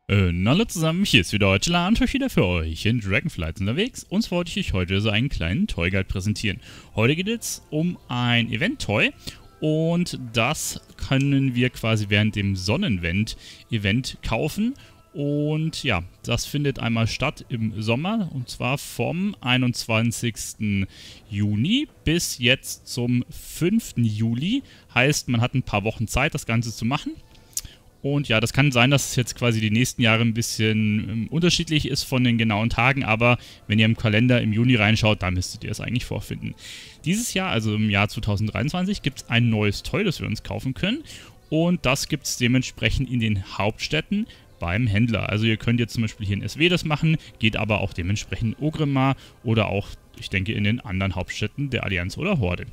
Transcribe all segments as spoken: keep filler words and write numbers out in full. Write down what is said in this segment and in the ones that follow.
Äh, hallo zusammen, hier ist wieder heute Land, euch wieder für euch in Dragonflight unterwegs. Und wollte ich euch heute so einen kleinen Toy Guide präsentieren. Heute geht es um ein Event-Toy und das können wir quasi während dem Sonnenwend-Event kaufen. Und ja, das findet einmal statt im Sommer und zwar vom einundzwanzigsten Juni bis jetzt zum fünften Juli. Heißt, man hat ein paar Wochen Zeit, das Ganze zu machen. Und ja, das kann sein, dass es jetzt quasi die nächsten Jahre ein bisschen ähm, unterschiedlich ist von den genauen Tagen, aber wenn ihr im Kalender im Juni reinschaut, da müsstet ihr es eigentlich vorfinden. Dieses Jahr, also im Jahr zweitausenddreiundzwanzig, gibt es ein neues Toy, das wir uns kaufen können. Und das gibt es dementsprechend in den Hauptstädten beim Händler. Also ihr könnt jetzt zum Beispiel hier in S W das machen, geht aber auch dementsprechend in Orgrimmar oder auch, ich denke, in den anderen Hauptstädten der Allianz oder Horde.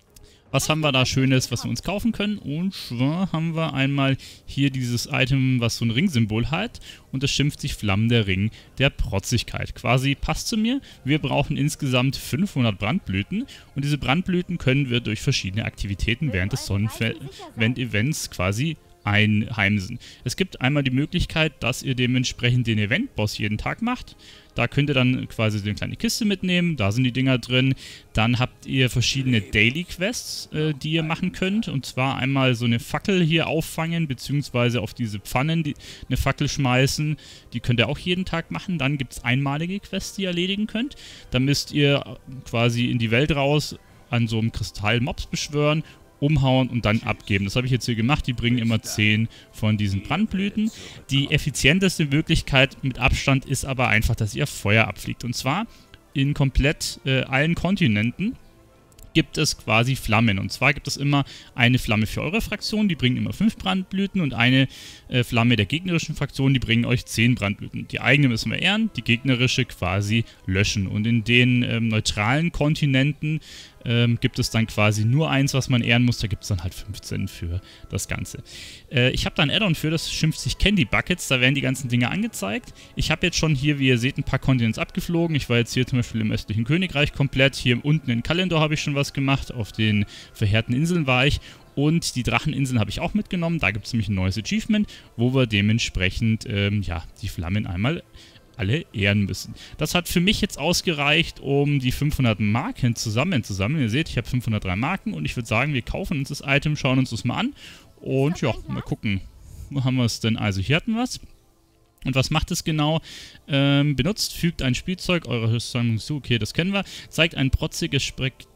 Was haben wir da Schönes, was wir uns kaufen können? Und zwar haben wir einmal hier dieses Item, was so ein Ringsymbol hat. Und das schimpft sich Flammen der Ring der Protzigkeit. Quasi passt zu mir. Wir brauchen insgesamt fünfhundert Brandblüten. Und diese Brandblüten können wir durch verschiedene Aktivitäten während des Sonnenwend-Events quasi einheimsen. Es gibt einmal die Möglichkeit, dass ihr dementsprechend den Event-Boss jeden Tag macht. Da könnt ihr dann quasi eine kleine Kiste mitnehmen, da sind die Dinger drin. Dann habt ihr verschiedene Daily-Quests, äh, die ihr machen könnt. Und zwar einmal so eine Fackel hier auffangen, beziehungsweise auf diese Pfannen die, eine Fackel schmeißen. Die könnt ihr auch jeden Tag machen. Dann gibt es einmalige Quests, die ihr erledigen könnt. Da müsst ihr quasi in die Welt raus an so einem Kristall Mobs beschwören, umhauen und dann abgeben. Das habe ich jetzt hier gemacht. Die bringen immer zehn von diesen Brandblüten. Die effizienteste Möglichkeit mit Abstand ist aber einfach, dass ihr Feuer abfliegt. Und zwar in komplett äh, allen Kontinenten gibt es quasi Flammen. Und zwar gibt es immer eine Flamme für eure Fraktion, die bringen immer fünf Brandblüten und eine äh, Flamme der gegnerischen Fraktion, die bringen euch zehn Brandblüten. Die eigene müssen wir ehren, die gegnerische quasi löschen. Und in den ähm, neutralen Kontinenten ähm, gibt es dann quasi nur eins, was man ehren muss. Da gibt es dann halt fünfzehn für das Ganze. Äh, ich habe da ein Add-on für, das schimpft sich Candy Buckets. Da werden die ganzen Dinge angezeigt. Ich habe jetzt schon hier, wie ihr seht, ein paar Kontinents abgeflogen. Ich war jetzt hier zum Beispiel im östlichen Königreich komplett. Hier unten in Kalendor habe ich schon was gemacht. Auf den verheerten Inseln war ich. Und die Dracheninseln habe ich auch mitgenommen. Da gibt es nämlich ein neues Achievement, wo wir dementsprechend ähm, ja, die Flammen einmal alle ehren müssen. Das hat für mich jetzt ausgereicht, um die fünfhundert Marken zusammenzusammeln. Ihr seht, ich habe fünfhundertdrei Marken und ich würde sagen, wir kaufen uns das Item, schauen uns das mal an und ja, mal gucken. Wo haben wir es denn? Also hier hatten wir es. Und was macht es genau? Ähm, benutzt, fügt ein Spielzeug eurer Sammlung zu. Okay, das kennen wir. Zeigt ein protziges Spektakel.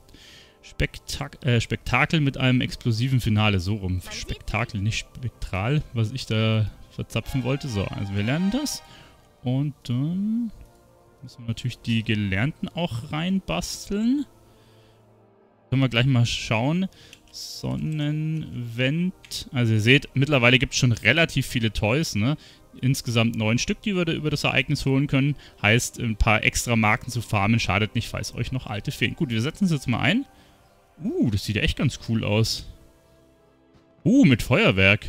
Spektak äh, Spektakel mit einem explosiven Finale. So rum. Spektakel, nicht spektral, was ich da verzapfen wollte. So, also wir lernen das. Und dann müssen wir natürlich die Gelernten auch reinbasteln. Können wir gleich mal schauen. Sonnenwend. Also ihr seht, mittlerweile gibt es schon relativ viele Toys, ne? Insgesamt neun Stück, die wir da über das Ereignis holen können. Heißt, ein paar extra Marken zu farmen schadet nicht, falls euch noch alte fehlen. Gut, wir setzen es jetzt mal ein. Uh, das sieht ja echt ganz cool aus. Uh, mit Feuerwerk.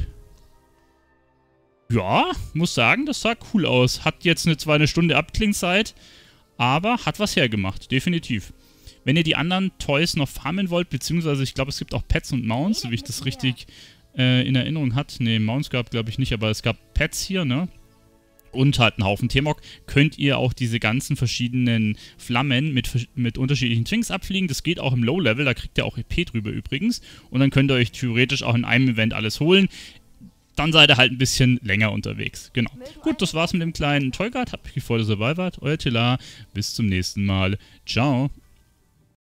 Ja, muss sagen, das sah cool aus. Hat jetzt eine, zwar eine Stunde Abklingzeit, aber hat was hergemacht, definitiv. Wenn ihr die anderen Toys noch farmen wollt, beziehungsweise ich glaube, es gibt auch Pets und Mounts, so wie ich das richtig äh, in Erinnerung hatte. Ne, Mounts gab glaube ich nicht, aber es gab Pets hier, ne? Und halt einen Haufen T-Mog, könnt ihr auch diese ganzen verschiedenen Flammen mit, mit unterschiedlichen Twinks abfliegen. Das geht auch im Low-Level, da kriegt ihr auch E P drüber übrigens. Und dann könnt ihr euch theoretisch auch in einem Event alles holen. Dann seid ihr halt ein bisschen länger unterwegs. Genau. Gut, das war's mit dem kleinen Toy Guide. Habt mich gefreut, dass ihr dabei wart. Euer Tila. Bis zum nächsten Mal. Ciao.